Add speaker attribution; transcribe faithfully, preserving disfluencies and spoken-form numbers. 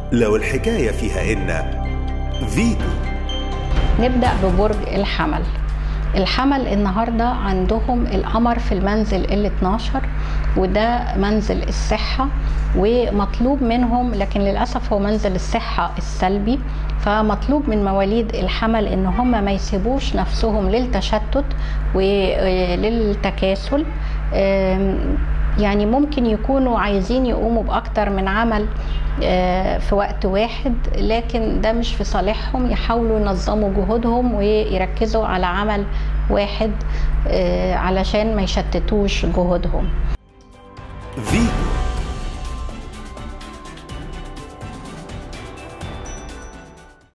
Speaker 1: لو الحكاية فيها إن فيتو.
Speaker 2: نبدأ ببرج الحمل. الحمل النهاردة عندهم القمر في المنزل ال اتناشر، وده منزل الصحة ومطلوب منهم، لكن للأسف هو منزل الصحة السلبي، فمطلوب من مواليد الحمل ان هم ما يسيبوش نفسهم للتشتت وللتكاسل. يعني ممكن يكونوا عايزين يقوموا بأكتر من عمل في وقت واحد، لكن ده مش في صالحهم. يحاولوا ينظموا جهودهم ويركزوا على عمل واحد علشان ما يشتتوش جهودهم.
Speaker 1: فيتو.